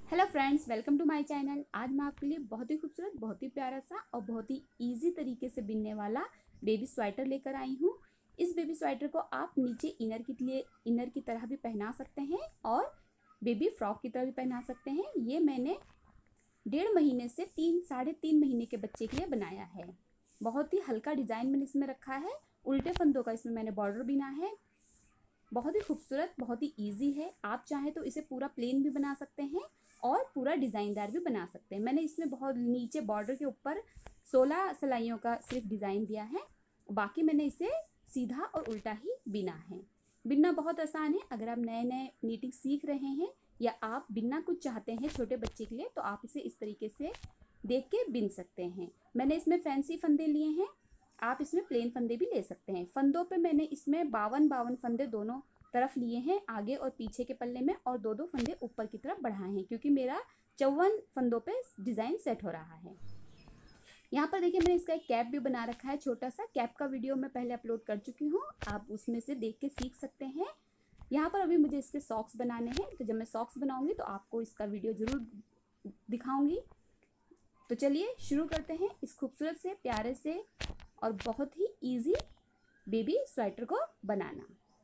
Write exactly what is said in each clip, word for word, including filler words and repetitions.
Hello friends, welcome to my channel. आज मैं आपके लिए बहुत ही खूबसूरत, बहुत ही प्यारा सा और बहुत ही इजी तरीके से बिनने वाला बेबी स्वेटर लेकर आई हूँ। इस बेबी स्वेटर को आप नीचे इनर के लिए इनर की तरह भी पहना सकते हैं और बेबी फ्रॉक की तरह भी पहना सकते हैं। ये मैंने डेढ़ महीने से तीन साढ़े तीन महीने के बच्चे के लिए बनाया है। बहुत ही हल्का डिज़ाइन मैंने इसमें रखा है। उल्टे फंदों का इसमें मैंने बॉर्डर बिना है। बहुत ही खूबसूरत, बहुत ही इजी है। आप चाहें तो इसे पूरा प्लेन भी बना सकते हैं और पूरा डिज़ाइनदार भी बना सकते हैं। मैंने इसमें बहुत नीचे बॉर्डर के ऊपर सोलह सिलाइयों का सिर्फ डिज़ाइन दिया है, बाकी मैंने इसे सीधा और उल्टा ही बिना है। बिनना बहुत आसान है। अगर आप नए नए नीटिंग सीख रहे हैं या आप बिनना कुछ चाहते हैं छोटे बच्चे के लिए, तो आप इसे इस तरीके से देख के बिन सकते हैं। मैंने इसमें फैंसी फंदे लिए हैं, आप इसमें प्लेन फंदे भी ले सकते हैं। फंदों पे मैंने इसमें बावन बावन फंदे दोनों तरफ लिए हैं, आगे और पीछे के पल्ले में, और दो दो फंदे ऊपर की तरफ बढ़ाए हैं क्योंकि मेरा चौवन फंदों पे डिज़ाइन सेट हो रहा है। यहाँ पर देखिए, मैंने इसका एक कैप भी बना रखा है। छोटा सा कैप का वीडियो मैं पहले अपलोड कर चुकी हूँ, आप उसमें से देख के सीख सकते हैं। यहाँ पर अभी मुझे इसके सॉक्स बनाने हैं, तो जब मैं सॉक्स बनाऊंगी तो आपको इसका वीडियो ज़रूर दिखाऊंगी। तो चलिए शुरू करते हैं इस खूबसूरत से, प्यारे से और बहुत ही इजी बेबी स्वेटर को बनाना।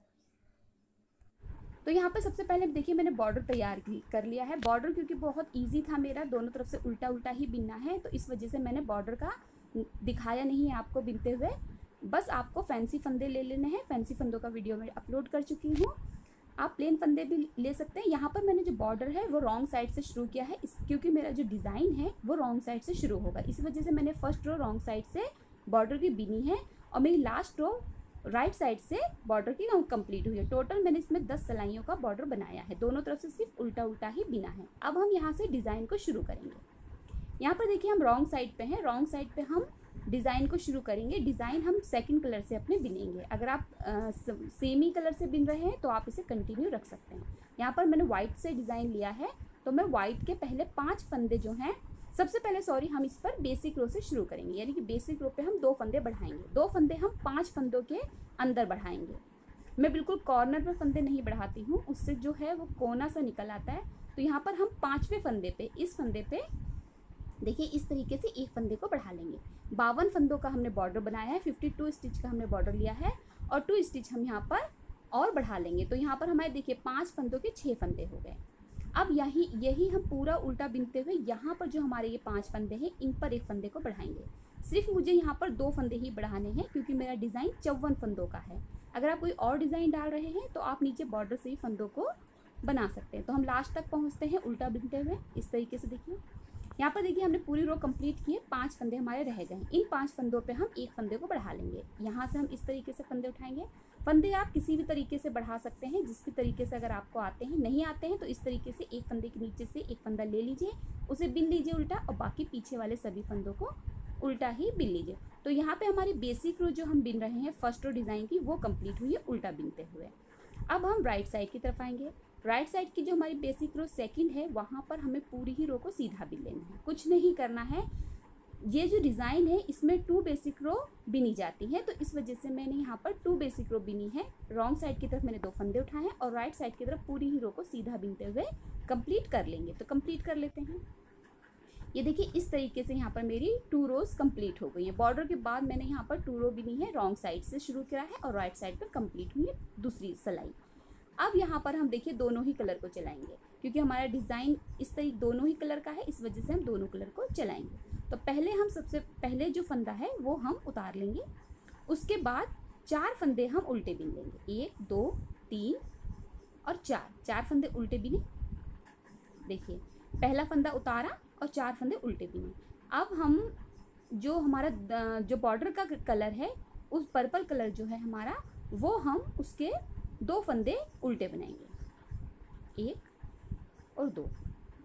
तो यहाँ पर सबसे पहले देखिए, मैंने बॉर्डर तैयार कर लिया है। बॉर्डर क्योंकि बहुत इजी था मेरा, दोनों तरफ से उल्टा उल्टा ही बिनना है, तो इस वजह से मैंने बॉर्डर का दिखाया नहीं है आपको बिनते हुए। बस आपको फैंसी फंदे ले लेने हैं। फैंसी फंदों का वीडियो मैं अपलोड कर चुकी हूँ। आप प्लेन फंदे भी ले सकते हैं। यहाँ पर मैंने जो बॉर्डर है वो रॉन्ग साइड से शुरू किया है, इस क्योंकि मेरा जो डिज़ाइन है वो रॉन्ग साइड से शुरू होगा। इस वजह से मैंने फर्स्ट रो रॉन्ग साइड से बॉर्डर की बिनी है और मेरी लास्ट रो राइट साइड से बॉर्डर की कंप्लीट हुई है। टोटल मैंने इसमें दस सिलाइयों का बॉर्डर बनाया है, दोनों तरफ से सिर्फ उल्टा उल्टा ही बिना है। अब हम यहाँ से डिज़ाइन को शुरू करेंगे। यहाँ पर देखिए, हम रॉन्ग साइड पे हैं। रॉन्ग साइड पे हम डिज़ाइन को शुरू करेंगे। डिज़ाइन हम सेकंड कलर से अपने बिनेंगे। अगर आप सेमी कलर से बिन रहे हैं तो आप इसे कंटिन्यू रख सकते हैं। यहाँ पर मैंने वाइट से डिज़ाइन लिया है, तो मैं वाइट के पहले पाँच फंदे जो हैं, सबसे पहले सॉरी हम इस पर बेसिक रो से शुरू करेंगे, यानी कि बेसिक रो पे हम दो फंदे बढ़ाएंगे। दो फंदे हम पांच फंदों के अंदर बढ़ाएंगे। मैं बिल्कुल कॉर्नर पे फंदे नहीं बढ़ाती हूँ, उससे जो है वो कोना सा निकल आता है। तो यहाँ पर हम पांचवें फंदे पे, इस फंदे पे देखिए इस तरीके से एक फंदे को बढ़ा लेंगे। बावन फंदों का हमने बॉर्डर बनाया है, फिफ्टी टू स्टिच का हमने बॉर्डर लिया है और टू स्टिच हम यहाँ पर और बढ़ा लेंगे। तो यहाँ पर हमारे देखिए पाँच फंदों के छः फंदे हो गए। अब यही यही हम पूरा उल्टा बिनते हुए यहाँ पर जो हमारे ये पांच फंदे हैं, इन पर एक फंदे को बढ़ाएंगे। सिर्फ मुझे यहाँ पर दो फंदे ही बढ़ाने हैं क्योंकि मेरा डिज़ाइन चौवन फंदों का है। अगर आप कोई और डिज़ाइन डाल रहे हैं तो आप नीचे बॉर्डर से ही फंदों को बना सकते हैं। तो हम लास्ट तक पहुँचते हैं उल्टा बिनते हुए इस तरीके से। देखिए यहाँ पर देखिए, हमने पूरी रो कंप्लीट किए, पांच फंदे हमारे रह गए। इन पांच फंदों पे हम एक फंदे को बढ़ा लेंगे। यहाँ से हम इस तरीके से फंदे उठाएंगे। फंदे आप किसी भी तरीके से बढ़ा सकते हैं, जिस भी तरीके से अगर आपको आते हैं। नहीं आते हैं तो इस तरीके से एक फंदे के नीचे से एक फंदा ले लीजिए, उसे बिन लीजिए उल्टा, और बाकी पीछे वाले सभी फंदों को उल्टा ही बिन लीजिए। तो यहाँ पे हमारी बेसिक रो जो हम बिन रहे हैं फर्स्ट रो डिज़ाइन की, वो कंप्लीट हुई है उल्टा बिनते हुए। अब हम राइट साइड की तरफ आएंगे। राइट साइड की जो हमारी बेसिक रो सेकंड है, वहाँ पर हमें पूरी ही रो को सीधा बिन लेना है, कुछ नहीं करना है। ये जो डिज़ाइन है इसमें टू बेसिक रो बिनी जाती है, तो इस वजह से मैंने यहाँ पर टू बेसिक रो बिनी है। रॉन्ग साइड की तरफ मैंने दो फंदे उठाए हैं और राइट साइड की तरफ पूरी ही रो को सीधा बिनते हुए कंप्लीट कर लेंगे। तो कंप्लीट कर लेते हैं। ये देखिए इस तरीके से यहाँ पर मेरी टू रोज कंप्लीट हो गई है। बॉर्डर के बाद मैंने यहाँ पर टू रो बिनी है, रॉन्ग साइड से शुरू किया है और राइट साइड पर कंप्लीट हुई है दूसरी सिलाई। अब यहाँ पर हम देखिए दोनों ही कलर को चलाएंगे क्योंकि हमारा डिज़ाइन इस तरीके दोनों ही कलर का है, इस वजह से हम दोनों कलर को चलाएंगे। तो पहले हम सबसे पहले जो फंदा है वो हम उतार लेंगे। उसके बाद चार फंदे हम उल्टे बिन लेंगे, एक दो तीन और चार। चार फंदे उल्टे बिने। देखिए पहला फंदा उतारा और चार फंदे उल्टे बिने। अब हम जो हमारा जो बॉर्डर का कलर है, उस पर्पल कलर जो है हमारा, वो हम उसके दो फंदे उल्टे बनाएंगे, एक और दो।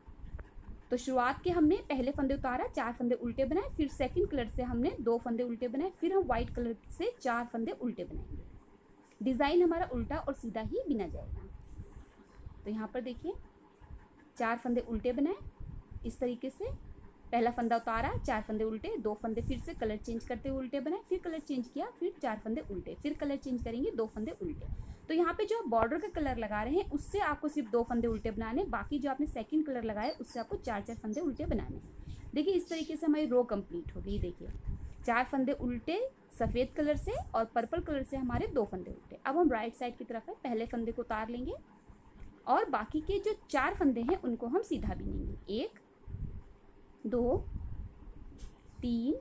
तो शुरुआत के हमने पहले फंदे उतारा, चार फंदे उल्टे बनाए, फिर सेकंड कलर से हमने दो फंदे उल्टे बनाए, फिर हम वाइट कलर से चार फंदे उल्टे बनाएंगे। डिज़ाइन हमारा उल्टा और सीधा ही बिना जाएगा। तो यहाँ पर देखिए चार फंदे उल्टे बनाए इस तरीके से। पहला फंदा उतारा, चार फंदे उल्टे, दो फंदे फिर से कलर चेंज करते हुए उल्टे बनाए, फिर कलर चेंज किया, फिर चार फंदे उल्टे, फिर कलर चेंज करेंगे, दो फंदे उल्टे। तो यहाँ पे जो आप बॉर्डर का कलर लगा रहे हैं उससे आपको सिर्फ दो फंदे उल्टे बनाने, बाकी जो आपने सेकंड कलर लगाया उससे आपको चार चार फंदे उल्टे बनाने। देखिए इस तरीके से हमारी रो कंप्लीट हो गई। देखिए चार फंदे उल्टे सफ़ेद कलर से और पर्पल कलर से हमारे दो फंदे उल्टे। अब हम राइट साइड की तरफ है, पहले फंदे को उतार लेंगे और बाकी के जो चार फंदे हैं उनको हम सीधा बिनेंगे। एक, दो, तीन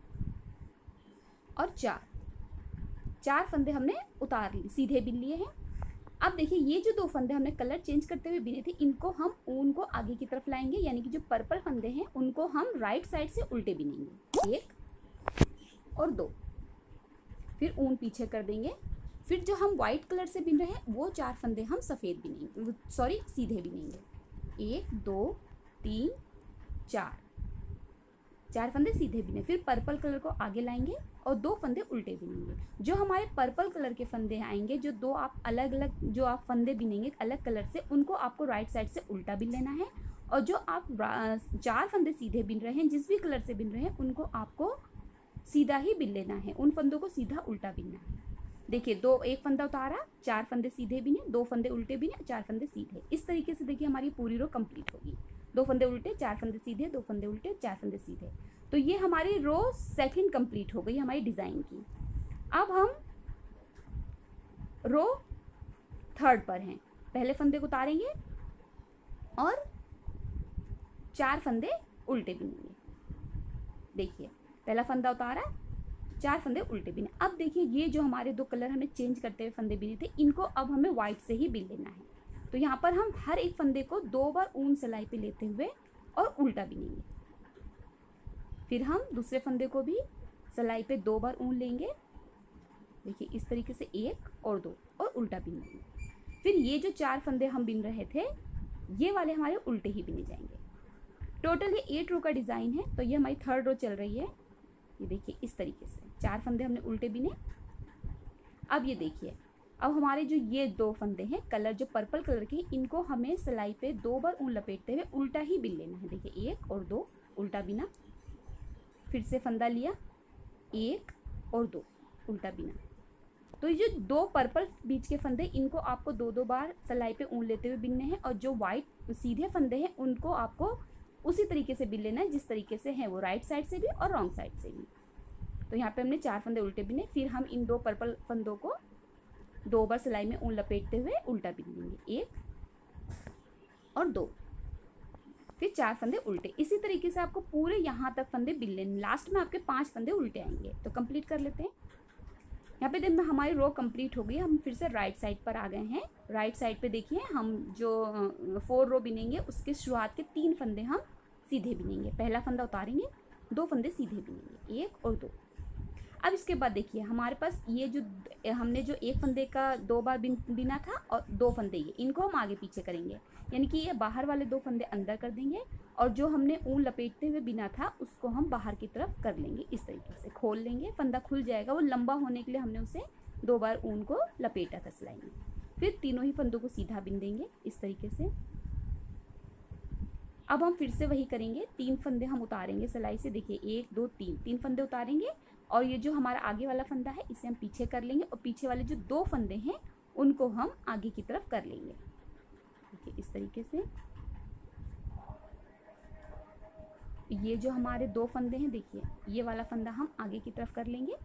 और चार, चार फंदे हमने उतार लिए, सीधे बिन लिए हैं। अब देखिए ये जो दो फंदे हमने कलर चेंज करते हुए बिने थे, इनको हम ऊन को आगे की तरफ लाएंगे, यानी कि जो पर्पल फंदे हैं उनको हम राइट साइड से उल्टे बिनेंगे। एक और दो, फिर ऊन पीछे कर देंगे। फिर जो हम वाइट कलर से बिन रहे हैं वो चार फंदे हम सफ़ेद बिनेंगे, सॉरी सीधे बिनेंगे। एक, दो, तीन, चार, चार फंदे सीधे बिने। फिर पर्पल कलर को आगे लाएंगे और दो फंदे उल्टे बिनेंगे। जो हमारे पर्पल कलर के फंदे आएंगे, जो दो आप अलग अलग जो आप फंदे बिनेंगे अलग कलर से, उनको आपको राइट साइड से उल्टा बिन लेना है। और जो आप चार फंदे सीधे बिन रहे हैं, जिस भी कलर से बिन रहे हैं, उनको आपको सीधा ही बिन लेना है, उन फंदों को सीधा उल्टा बिनना है। देखिए दो, एक फंदा उतारा, चार फंदे सीधे बिने, दो फंदे उल्टे बिने, चार फंदे सीधे। इस तरीके से देखिए हमारी पूरी रो कंप्लीट होगी। दो फंदे उल्टे, चार फंदे सीधे, दो फंदे उल्टे, चार फंदे सीधे। तो ये हमारी रो सेकंड कंप्लीट हो गई हमारी डिज़ाइन की। अब हम रो थर्ड पर हैं। पहले फंदे को उतारेंगे और चार फंदे उल्टे बिनेंगे। देखिए पहला फंदा उतारा, चार फंदे उल्टे बिने। अब देखिए ये जो हमारे दो कलर हमें चेंज करते हुए फंदे बिने थे, इनको अब हमें वाइट से ही बिन लेना है। तो यहाँ पर हम हर एक फंदे को दो बार ऊन सिलाई पे लेते हुए और उल्टा बिनेंगे। फिर हम दूसरे फंदे को भी सिलाई पे दो बार ऊन लेंगे। देखिए इस तरीके से एक और दो और उल्टा बिन लेंगे। फिर ये जो चार फंदे हम बिन रहे थे, ये वाले हमारे उल्टे ही बिने जाएंगे। टोटल ये एट रो का डिज़ाइन है। तो ये हमारी थर्ड रो चल रही है। ये देखिए इस तरीके से चार फंदे हमने उल्टे बिने। अब ये देखिए, अब हमारे जो ये दो फंदे हैं कलर जो पर्पल कलर के, इनको हमें सिलाई पे दो बार ऊन लपेटते हुए उल्टा ही बिन लेना है। देखिए एक और दो, उल्टा बिना, फिर से फंदा लिया, एक और दो, उल्टा बिना। तो ये जो दो पर्पल बीच के फंदे, इनको आपको दो दो बार सिलाई पे ऊन लेते हुए बिनने हैं। और जो वाइट सीधे फंदे हैं उनको आपको उसी तरीके से बिन लेना है जिस तरीके से है वो, राइट साइड से भी और रॉन्ग साइड से भी। तो यहाँ पे हमने चार फंदे उल्टे बिने। फिर हम इन दो पर्पल फंदों को दो बार सिलाई में ऊन लपेटते हुए उल्टा बिन लेंगे। एक और दो, फिर चार फंदे उल्टे। इसी तरीके से आपको पूरे यहाँ तक फंदे बिन लेने। लास्ट में आपके पांच फंदे उल्टे आएंगे। तो कंप्लीट कर लेते हैं। यहाँ पे देखिए हमारी रो कंप्लीट हो गई। हम फिर से राइट साइड पर आ गए हैं। राइट साइड पे देखिए हम जो फोर रो बिनेंगे उसके शुरुआत के तीन फंदे हम सीधे बिनेंगे। पहला फंदा उतारेंगे, दो फंदे सीधे बिनेंगे, एक और दो। अब इसके बाद देखिए हमारे पास ये जो हमने जो एक फंदे का दो बार बिन बिना था और दो फंदे, ये इनको हम आगे पीछे करेंगे, यानी कि ये बाहर वाले दो फंदे अंदर कर देंगे और जो हमने ऊन लपेटते हुए बिना था उसको हम बाहर की तरफ कर लेंगे। इस तरीके से खोल लेंगे, फंदा खुल जाएगा। वो लंबा होने के लिए हमने उसे दो बार ऊन को लपेटा था सिलाई में। फिर तीनों ही फंदों को सीधा बिन देंगे इस तरीके से। अब हम फिर से वही करेंगे, तीन फंदे हम उतारेंगे सिलाई से। देखिए एक, दो, तीन, तीन फंदे उतारेंगे और ये जो हमारा आगे वाला फंदा है इसे हम पीछे कर लेंगे और पीछे वाले जो दो फंदे हैं उनको हम आगे की तरफ कर लेंगे। देखिए इस तरीके से। ये जो हमारे दो फंदे हैं, देखिए ये वाला फंदा हम आगे की तरफ कर लेंगे।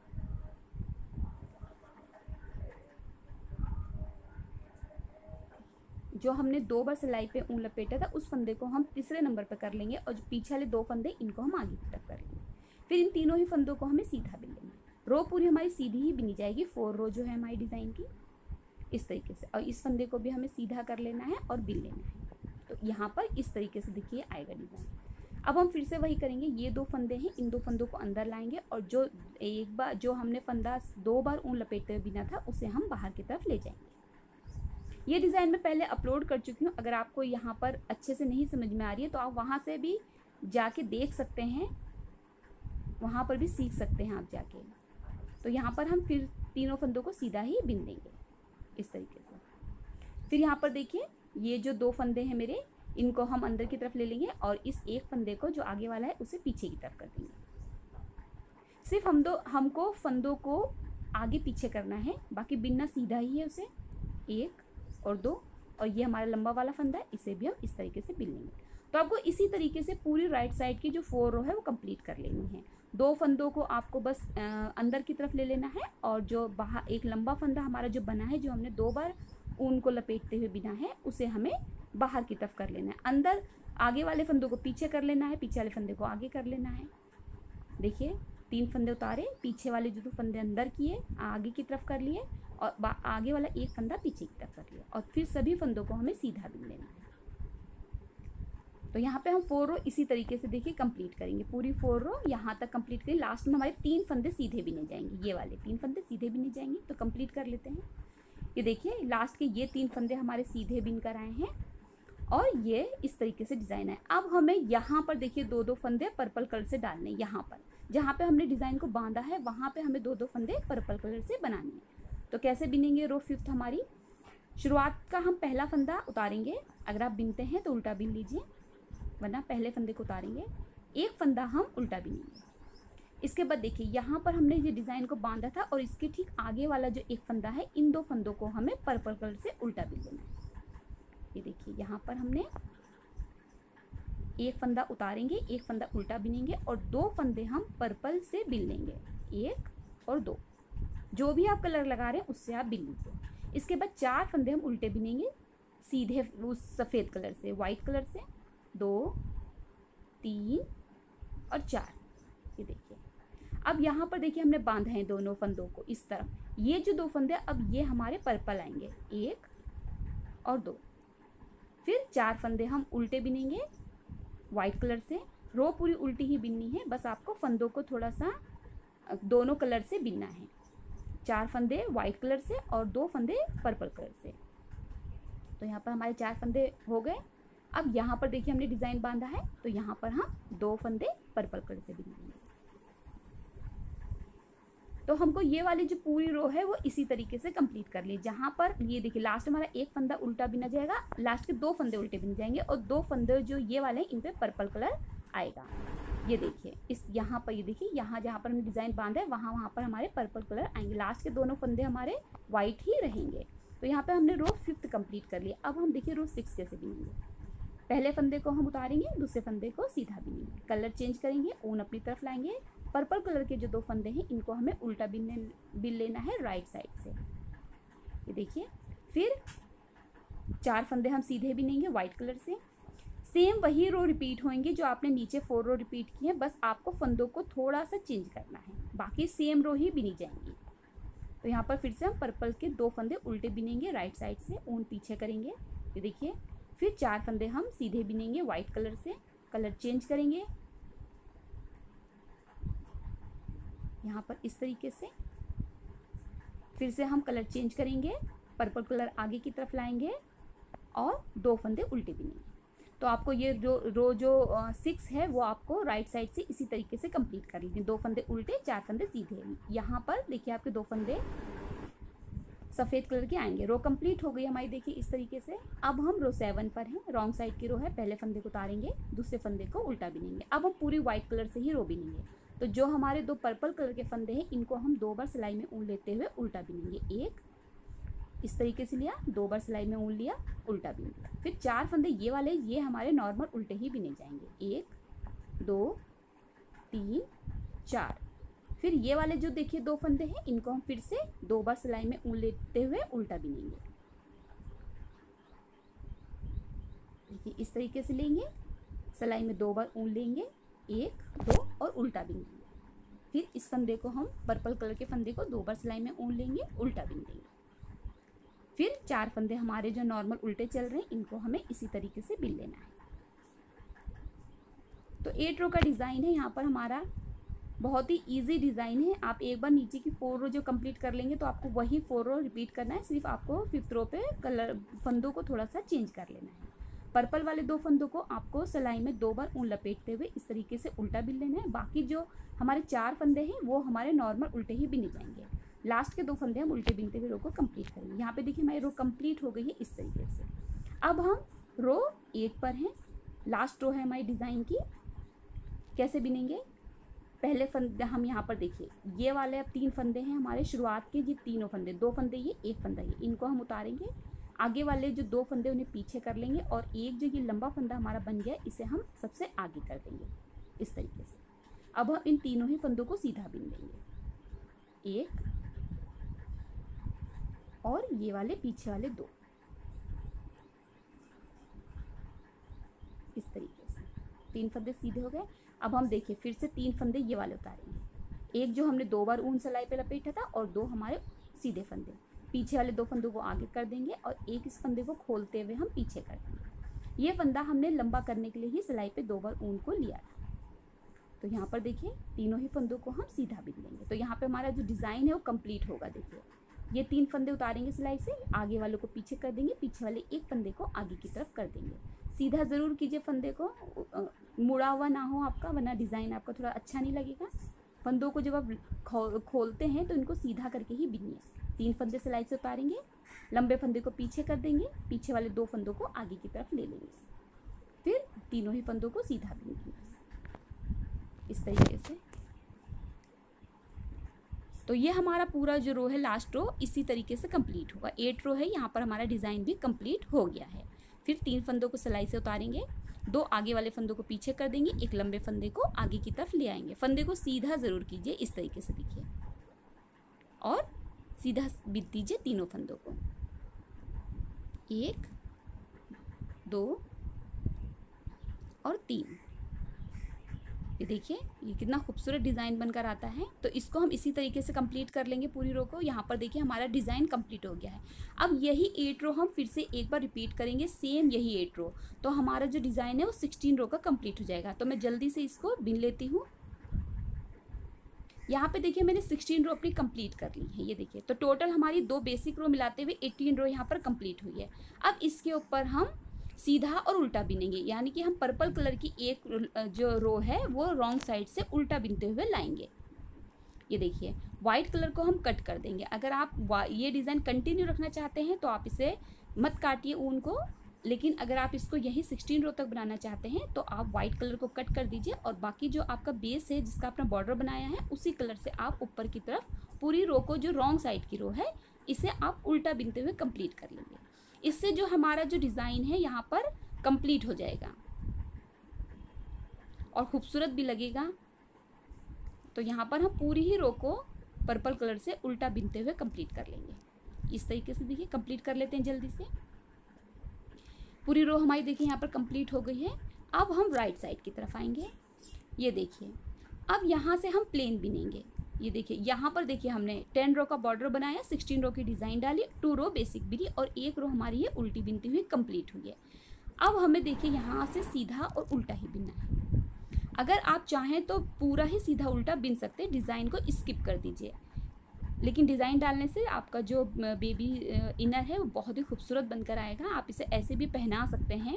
जो हमने दो बार सिलाई पे ऊन लपेटा था उस फंदे को हम तीसरे नंबर पर कर लेंगे और जो पीछे वाले दो फंदे इनको हम आगे की तरफ कर लेंगे। फिर इन तीनों ही फंदों को हमें सीधा बिन लेंगे। रो पूरी हमारी सीधी ही बिनी जाएगी, फोर रो जो है हमारी डिज़ाइन की, इस तरीके से। और इस फंदे को भी हमें सीधा कर लेना है और बिन लेना है। तो यहाँ पर इस तरीके से देखिए आएगा डिज़ाइन। अब हम फिर से वही करेंगे, ये दो फंदे हैं, इन दो फंदों को अंदर लाएंगे और जो एक बार जो हमने फंदा दो बार ऊन लपेटते हुए बिना था उसे हम बाहर की तरफ ले जाएंगे। ये डिज़ाइन मैं पहले अपलोड कर चुकी हूँ। अगर आपको यहाँ पर अच्छे से नहीं समझ में आ रही है तो आप वहाँ से भी जाके देख सकते हैं, वहाँ पर भी सीख सकते हैं आप जाके। तो यहाँ पर हम फिर तीनों फंदों को सीधा ही बिन देंगे इस तरीके से। फिर यहाँ पर देखिए ये जो दो फंदे हैं मेरे, इनको हम अंदर की तरफ ले लेंगे और इस एक फंदे को जो आगे वाला है उसे पीछे की तरफ कर देंगे। सिर्फ हम दो हमको फंदों को आगे पीछे करना है, बाकी बिनना सीधा ही है उसे। एक और दो, और ये हमारा लंबा वाला फंदा है, इसे भी हम इस तरीके से बिन लेंगे। तो आपको इसी तरीके से पूरी राइट साइड की जो फोर रो है वो कंप्लीट कर लेनी है। दो फंदों को आपको बस आ, अंदर की तरफ ले लेना है, और जो बाहर एक लंबा फंदा हमारा जो बना है, जो हमने दो बार ऊन को लपेटते हुए बिना है, उसे हमें बाहर की तरफ कर लेना है। अंदर आगे वाले फंदों को पीछे कर लेना है, पीछे वाले फंदे को आगे कर लेना है। देखिए तीन फंदे उतारे, पीछे वाले जो दो फंदे अंदर किए आगे की तरफ कर लिए, और आगे वाला एक फंदा पीछे की तरफ कर लिया, और फिर सभी फंदों को हमें सीधा बिन लेना है। तो यहाँ पे हम फोर रो इसी तरीके से देखिए कंप्लीट करेंगे, पूरी फोर रो यहाँ तक कंप्लीट करेंगे। लास्ट में हमारे तीन फंदे सीधे बिने जाएंगे, ये वाले तीन फंदे सीधे बिने जाएंगे। तो कंप्लीट कर लेते हैं। ये देखिए लास्ट के ये तीन फंदे हमारे सीधे बिन कर आए हैं, और ये इस तरीके से डिज़ाइन है। अब हमें यहाँ पर देखिए दो दो फंदे पर्पल कलर से डालने, यहाँ पर जहाँ पे हमने डिज़ाइन को बांधा है वहाँ पे हमें दो दो फंदे पर्पल कलर से बनाने हैं। तो कैसे बिनेंगे, रो फिफ्थ हमारी शुरुआत का हम पहला फंदा उतारेंगे। अगर आप बिनते हैं तो उल्टा बिन लीजिए, वरना पहले फंदे को उतारेंगे, एक फंदा हम उल्टा बिनेंगे। इसके बाद देखिए यहाँ पर हमने ये डिज़ाइन को बांधा था, और इसके ठीक आगे वाला जो एक फंदा है, इन दो फंदों को हमें पर्पल कलर से उल्टा बिन लेना है। ये देखिए यहाँ पर हमने एक फंदा उतारेंगे, एक फंदा उल्टा बिनेंगे, और दो फंदे हम पर्पल से बिन लेंगे, एक और दो, जो भी आप कलर लगा रहे हैं उससे आप बिन लीजिए। इसके बाद चार फंदे हम उल्टे बिनेंगे सीधे उस सफ़ेद कलर से, वाइट कलर से, दो, तीन और चार। ये देखिए अब यहाँ पर देखिए हमने बांधा है दोनों फंदों को इस तरफ, ये जो दो फंदे अब ये हमारे पर्पल आएंगे, एक और दो। फिर चार फंदे हम उल्टे बिनेंगे वाइट कलर से। रो पूरी उल्टी ही बिननी है, बस आपको फंदों को थोड़ा सा दोनों कलर से बिनना है। चार फंदे वाइट कलर से और दो फंदे पर्पल कलर से। तो यहाँ पर हमारे चार फंदे हो गए। अब यहाँ पर देखिए हमने डिज़ाइन बांधा है, तो यहाँ पर हम दो फंदे पर्पल कलर से बिनेंगे। तो हमको ये वाली जो पूरी रो है वो इसी तरीके से कंप्लीट कर ली। जहाँ पर ये देखिए लास्ट हमारा एक फंदा उल्टा बिना जाएगा, लास्ट के दो फंदे उल्टे बिन जाएंगे, और दो फंदे जो ये वाले हैं इन पे पर्पल कलर आएगा। ये देखिए इस यहाँ पर, ये देखिए यहाँ जहाँ पर हमने डिज़ाइन बांधा है वहाँ वहाँ पर हमारे पर्पल कलर आएंगे। लास्ट के दोनों फंदे हमारे वाइट ही रहेंगे। तो यहाँ पर हमने रो फिफ्थ कंप्लीट कर लिया। अब हम देखिए रो सिक्स कैसे बिनेंगे। पहले फंदे को हम उतारेंगे, दूसरे फंदे को सीधा बिनेंगे, कलर चेंज करेंगे, ऊन अपनी तरफ लाएंगे। पर्पल कलर के जो दो फंदे हैं इनको हमें उल्टा बिनने बिन लेना है राइट साइड से। ये देखिए फिर चार फंदे हम सीधे बिनेंगे वाइट कलर से। सेम वही रो रिपीट होंगे जो आपने नीचे फोर रो रिपीट की है, बस आपको फंदों को थोड़ा सा चेंज करना है, बाकी सेम रो ही बिनी जाएंगी। तो यहाँ पर फिर से हम पर्पल के दो फंदे उल्टे बिनेंगे राइट साइड से, ऊन पीछे करेंगे। ये देखिए फिर चार फंदे हम सीधे बिनेंगे वाइट कलर से, कलर चेंज करेंगे यहाँ पर इस तरीके से। फिर से हम कलर चेंज करेंगे, पर्पल कलर आगे की तरफ लाएंगे और दो फंदे उल्टे बिनेंगे। तो आपको ये जो रो जो सिक्स है वो आपको राइट साइड से इसी तरीके से कंप्लीट कर लीजिए। दो फंदे उल्टे, चार फंदे सीधे। यहाँ पर देखिए आपके दो फंदे सफ़ेद कलर के आएंगे। रो कंप्लीट हो गई हमारी, देखिए इस तरीके से। अब हम रो सेवन पर हैं, रॉन्ग साइड की रो है। पहले फंदे को उतारेंगे, दूसरे फंदे को उल्टा बिनेंगे। अब हम पूरी वाइट कलर से ही रो बिनेंगे। तो जो हमारे दो पर्पल कलर के फंदे हैं इनको हम दो बार सिलाई में ऊन लेते हुए उल्टा बिनेंगे। एक इस तरीके से लिया, दो बार सिलाई में ऊन लिया, उल्टा बिन लिया। फिर चार फंदे ये वाले, ये हमारे नॉर्मल उल्टे ही बिने जाएंगे। एक, दो, तीन, चार। फिर ये वाले जो देखिए दो फंदे हैं इनको हम फिर से दो बार सिलाई में ऊन लेते हुए उल्टा बिनेंगे। देखिए इस तरीके से लेंगे, सिलाई में दो बार ऊन लेंगे, एक, दो और उल्टा बिन लेंगे। फिर इस फंदे को हम पर्पल कलर के फंदे को दो बार सिलाई में ऊन लेंगे, उल्टा बिन देंगे। फिर चार फंदे हमारे जो नॉर्मल उल्टे चल रहे हैं इनको हमें इसी तरीके से बिन लेना है। तो एट रो का डिज़ाइन है यहाँ पर हमारा, बहुत ही इजी डिज़ाइन है। आप एक बार नीचे की फोर रो जो कंप्लीट कर लेंगे तो आपको वही फोर रो रिपीट करना है, सिर्फ आपको फिफ्थ रो पे कलर फंदों को थोड़ा सा चेंज कर लेना है। पर्पल वाले दो फंदों को आपको सिलाई में दो बार ऊन लपेटते हुए इस तरीके से उल्टा बिन लेना है। बाकी जो हमारे चार फंदे हैं वो हमारे नॉर्मल उल्टे ही बिने जाएंगे। लास्ट के दो फंदे हम उल्टे बिनते हुए रो को कंप्लीट करेंगे। यहाँ पे देखिए हमारी रो कंप्लीट हो गई है इस तरीके से। अब हम रो एट पर हैं, लास्ट रो है हमारी डिज़ाइन की। कैसे बिनेंगे, पहले फंदे हम यहाँ पर देखिए, ये वाले अब तीन फंदे हैं हमारे शुरुआत के, ये तीनों फंदे, दो फंदे ये, एक फंदा ये, इनको हम उतारेंगे। आगे वाले जो दो फंदे उन्हें पीछे कर लेंगे और एक जो ये लंबा फंदा हमारा बन गया इसे हम सबसे आगे कर देंगे इस तरीके से। अब हम इन तीनों ही फंदों को सीधा बिन देंगे, एक और ये वाले पीछे वाले दो, इस तरीके से तीन फंदे सीधे हो गए। अब हम देखिए फिर से तीन फंदे ये वाले उतारेंगे, एक जो हमने दो बार ऊन सिलाई पे लपेटा था और दो हमारे सीधे फंदे, पीछे वाले दो फंदों को आगे कर देंगे और एक इस फंदे को खोलते हुए हम पीछे कर देंगे। ये फंदा हमने लंबा करने के लिए ही सिलाई पे दो बार ऊन को लिया था। तो यहाँ पर देखिए तीनों ही फंदों को हम सीधा बिन लेंगे। तो यहाँ पे हमारा जो डिज़ाइन है वो कंप्लीट होगा। देखिए ये तीन फंदे उतारेंगे सिलाई से, आगे वालों को पीछे कर देंगे, पीछे वाले एक फंदे को आगे की तरफ कर देंगे। सीधा ज़रूर कीजिए फंदे को, मुड़ा हुआ ना हो आपका, वरना डिज़ाइन आपका थोड़ा अच्छा नहीं लगेगा। फंदों को जब आप खो, खोलते हैं तो इनको सीधा करके ही बिनिए। तीन फंदे सिलाई से उतारेंगे, लंबे फंदे को पीछे कर देंगे, पीछे वाले दो फंदों को आगे की तरफ ले लेंगे, फिर तीनों ही फंदों को सीधा बिन देंगे इस तरीके से। तो ये हमारा पूरा जो रो है, लास्ट रो इसी तरीके से कंप्लीट होगा। एट रो है, यहाँ पर हमारा डिज़ाइन भी कंप्लीट हो गया है। फिर तीन फंदों को सिलाई से उतारेंगे, दो आगे वाले फंदों को पीछे कर देंगे, एक लंबे फंदे को आगे की तरफ ले आएंगे। फंदे को सीधा ज़रूर कीजिए इस तरीके से, देखिए, और सीधा बिन दीजिए तीनों फंदों को, एक, दो और तीन। ये देखिए ये कितना खूबसूरत डिज़ाइन बनकर आता है। तो इसको हम इसी तरीके से कंप्लीट कर लेंगे पूरी रो को। यहाँ पर देखिए हमारा डिज़ाइन कंप्लीट हो गया है। अब यही एट रो हम फिर से एक बार रिपीट करेंगे, सेम यही एट रो, तो हमारा जो डिज़ाइन है वो सिक्सटीन रो का कंप्लीट हो जाएगा। तो मैं जल्दी से इसको बिन लेती हूँ। यहाँ पे देखिए मैंने सिक्सटीन रो अपनी कंप्लीट कर ली है। ये देखिए, तो टोटल हमारी दो बेसिक रो मिलाते हुए एटीन रो यहाँ पर कंप्लीट हुई है। अब इसके ऊपर हम सीधा और उल्टा बिनेंगे, यानी कि हम पर्पल कलर की एक जो रो है वो रॉन्ग साइड से उल्टा बिनते हुए लाएंगे। ये देखिए वाइट कलर को हम कट कर देंगे। अगर आप ये डिज़ाइन कंटिन्यू रखना चाहते हैं तो आप इसे मत काटिए ऊन को, लेकिन अगर आप इसको यही सिक्सटीन रो तक बनाना चाहते हैं तो आप वाइट कलर को कट कर दीजिए और बाकी जो आपका बेस है जिसका आपने बॉर्डर बनाया है उसी कलर से आप ऊपर की तरफ पूरी रो को, जो रॉन्ग साइड की रो है, इसे आप उल्टा बिनते हुए कंप्लीट कर लेंगे। इससे जो हमारा जो डिज़ाइन है यहाँ पर कंप्लीट हो जाएगा और खूबसूरत भी लगेगा। तो यहाँ पर हम पूरी ही रो को पर्पल कलर से उल्टा बिनते हुए कंप्लीट कर लेंगे इस तरीके से। देखिए कंप्लीट कर लेते हैं जल्दी से। पूरी रो हमारी देखिए यहाँ पर कंप्लीट हो गई है। अब हम राइट साइड की तरफ आएंगे। ये देखिए अब यहाँ से हम प्लेन बिनेंगे। ये देखिए यहाँ पर देखिए हमने टेन रो का बॉर्डर बनाया, सिक्सटीन रो की डिज़ाइन डाली, टू रो बेसिक बिनी और एक रो हमारी ये उल्टी बिनती हुई कंप्लीट हुई है। अब हमें देखिए यहाँ से सीधा और उल्टा ही बिनना है। अगर आप चाहें तो पूरा ही सीधा उल्टा बिन सकते हैं, डिज़ाइन को स्किप कर दीजिए, लेकिन डिज़ाइन डालने से आपका जो बेबी इनर है वो बहुत ही खूबसूरत बनकर आएगा। आप इसे ऐसे भी पहना सकते हैं,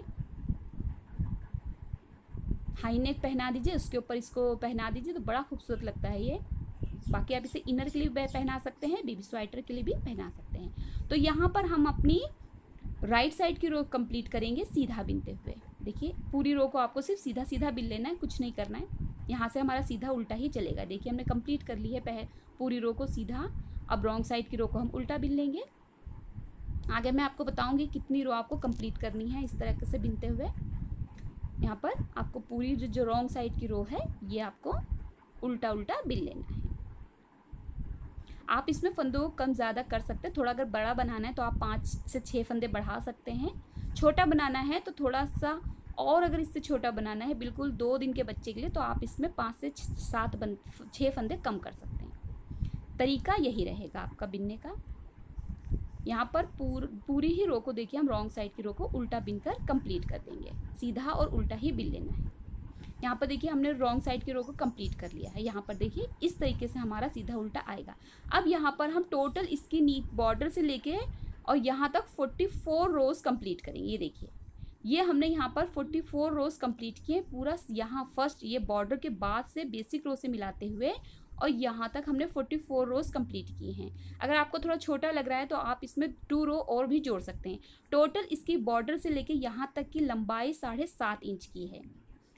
हाई नेक पहना दीजिए, उसके ऊपर इसको पहना दीजिए तो बड़ा खूबसूरत लगता है ये। बाकी आप इसे इनर के लिए भी पहना सकते हैं, बेबी स्वेटर के लिए भी पहना सकते हैं। तो यहाँ पर हम अपनी राइट साइड की रो कंप्लीट करेंगे सीधा बिनते हुए। देखिए पूरी रो को आपको सिर्फ सीधा सीधा बिन लेना है, कुछ नहीं करना है। यहाँ से हमारा सीधा उल्टा ही चलेगा। देखिए हमने कंप्लीट कर ली है पह पूरी रो को सीधा। अब रॉन्ग साइड की रो को हम उल्टा बिन लेंगे। आगे मैं आपको बताऊँगी कितनी रो आपको कंप्लीट करनी है इस तरह से बिनते हुए। यहाँ पर आपको पूरी जो जो रॉन्ग साइड की रो है ये आपको उल्टा उल्टा बिन लेना है। आप इसमें फंदों को कम ज़्यादा कर सकते हैं। थोड़ा अगर बड़ा बनाना है तो आप पाँच से छः फंदे बढ़ा सकते हैं। छोटा बनाना है तो थोड़ा सा, और अगर इससे छोटा बनाना है बिल्कुल दो दिन के बच्चे के लिए, तो आप इसमें पाँच से सात बन छः फंदे कम कर सकते हैं। तरीका यही रहेगा आपका बिनने का। यहाँ पर पूर, पूरी ही रो को देखिए हम रॉन्ग साइड की रो को उल्टा बिनकर कंप्लीट कर देंगे। सीधा और उल्टा ही बिन लेना है। यहाँ पर देखिए हमने रॉन्ग साइड की रो को कंप्लीट कर लिया है। यहाँ पर देखिए इस तरीके से हमारा सीधा उल्टा आएगा। अब यहाँ पर हम टोटल इसकी नीचे बॉर्डर से लेके और यहाँ तक चौवालीस रोज़ कंप्लीट करेंगे। ये देखिए ये हमने यहाँ पर चौवालीस रोज़ कंप्लीट किए पूरा। यहाँ फर्स्ट ये बॉर्डर के बाद से बेसिक रो से मिलाते हुए और यहाँ तक हमने चौवालीस रोज़ कंप्लीट किए हैं। अगर आपको थोड़ा छोटा लग रहा है तो आप इसमें टू रो और भी जोड़ सकते हैं। टोटल इसकी बॉर्डर से लेके यहाँ तक की लंबाई साढ़े सात इंच की है।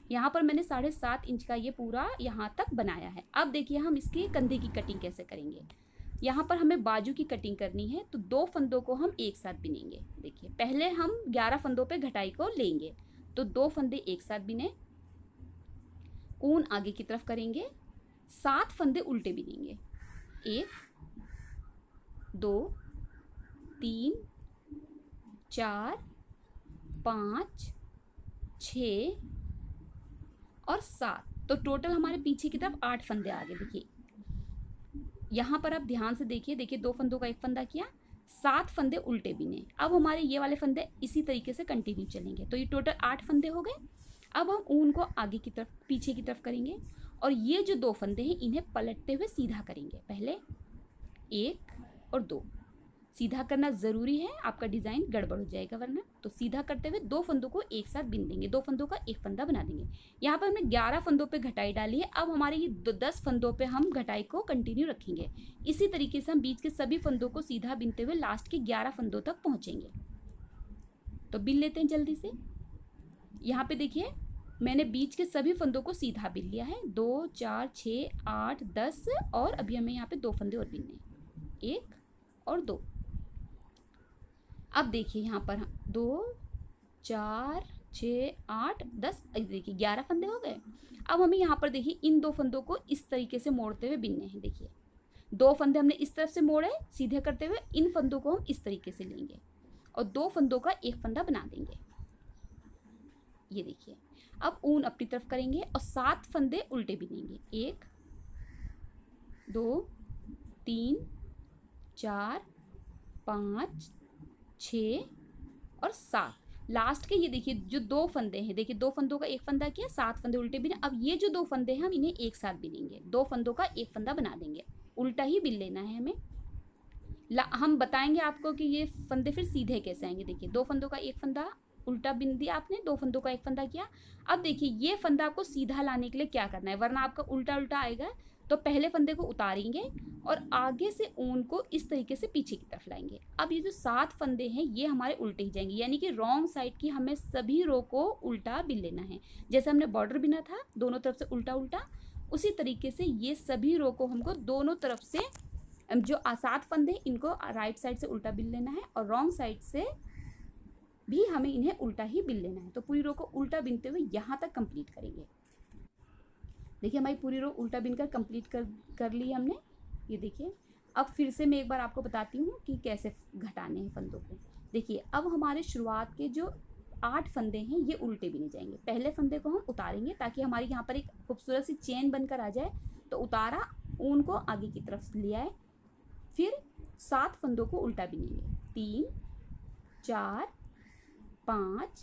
यहाँ पर मैंने साढ़े सात इंच का ये पूरा यहाँ तक बनाया है। अब देखिए हम इसके कंधे की कटिंग कैसे करेंगे। यहाँ पर हमें बाजू की कटिंग करनी है, तो दो फंदों को हम एक साथ बिनेंगे। देखिए पहले हम ग्यारह फंदों पे घटाई को लेंगे, तो दो फंदे एक साथ बिने, ऊन आगे की तरफ करेंगे, सात फंदे उल्टे बिनेंगे। एक, दो, तीन, चार, पाँच, छ और सात, तो टोटल हमारे पीछे की तरफ आठ फंदे आ गए। देखिए यहाँ पर आप ध्यान से देखिए, देखिए दो फंदों का एक फंदा किया, सात फंदे उल्टे बिने। अब हमारे ये वाले फंदे इसी तरीके से कंटिन्यू चलेंगे, तो ये टोटल आठ फंदे हो गए। अब हम ऊन को आगे की तरफ पीछे की तरफ करेंगे और ये जो दो फंदे हैं इन्हें पलटते हुए सीधा करेंगे। पहले एक और दो, सीधा करना ज़रूरी है, आपका डिज़ाइन गड़बड़ हो जाएगा वरना। तो सीधा करते हुए दो फंदों को एक साथ बिन देंगे, दो फंदों का एक फंदा बना देंगे। यहाँ पर हमने ग्यारह फंदों पे घटाई डाली है। अब हमारे ये दस फंदों पे हम घटाई को कंटिन्यू रखेंगे। इसी तरीके से हम बीच के सभी फंदों को सीधा बिनते हुए लास्ट के ग्यारह फंदों तक पहुँचेंगे। तो बिन लेते हैं जल्दी से। यहाँ पे देखिए मैंने बीच के सभी फंदों को सीधा बिन लिया है, दो, चार, छः, आठ, दस, और अभी हमें यहाँ पे दो फंदे और बिनने, एक और दो। अब देखिए यहाँ पर दो, चार, छः, आठ, दस, देखिए ग्यारह फंदे हो गए। अब हमें यहाँ पर देखिए इन दो फंदों को इस तरीके से मोड़ते हुए बिनने हैं। देखिए दो फंदे हमने इस तरफ से मोड़े सीधे करते हुए, इन फंदों को हम इस तरीके से लेंगे और दो फंदों का एक फंदा बना देंगे। ये देखिए अब ऊन अपनी तरफ करेंगे और सात फंदे उल्टे बिनेंगे। एक, दो, तीन, चार, पाँच, छः और सात। लास्ट के ये देखिए जो दो फंदे हैं, देखिए दो फंदों का एक फंदा किया, सात फंदे उल्टे बिने। अब ये जो दो फंदे हैं हम इन्हें एक साथ बिनेंगे, दो फंदों का एक फंदा बना देंगे। उल्टा ही बिन लेना है हमें। ला हम बताएंगे आपको कि ये फंदे फिर सीधे कैसे आएंगे। देखिए दो फंदों का एक फंदा उल्टा बिन दिया आपने, दो फंदों का एक फंदा किया। अब देखिए ये फंदा आपको सीधा लाने के लिए क्या करना है, वरना आपका उल्टा उल्टा आएगा। तो पहले फंदे को उतारेंगे और आगे से ऊन को इस तरीके से पीछे की तरफ लाएंगे। अब ये जो सात फंदे हैं ये हमारे उल्टे ही जाएंगे, यानी कि रॉन्ग साइड की हमें सभी रो को उल्टा बिन लेना है। जैसे हमने बॉर्डर बिना था दोनों तरफ से उल्टा उल्टा, उसी तरीके से ये सभी रो को हमको दोनों तरफ से जो सात फंदे इनको राइट साइड से उल्टा बिन लेना है और रॉन्ग साइड से भी हमें इन्हें उल्टा ही बिन लेना है। तो पूरी रो को उल्टा बिनते हुए यहाँ तक कंप्लीट करेंगे। देखिए हमारी पूरी रो उल्टा बिनकर कंप्लीट कर कर ली हमने। ये देखिए अब फिर से मैं एक बार आपको बताती हूँ कि कैसे घटाने हैं फंदों को। देखिए अब हमारे शुरुआत के जो आठ फंदे हैं ये उल्टे बिने जाएंगे। पहले फंदे को हम उतारेंगे ताकि हमारी यहाँ पर एक खूबसूरत सी चेन बनकर आ जाए। तो उतारा, ऊन को आगे की तरफ लिया है, फिर सात फंदों को उल्टा बिनेंगे, तीन, चार, पाँच,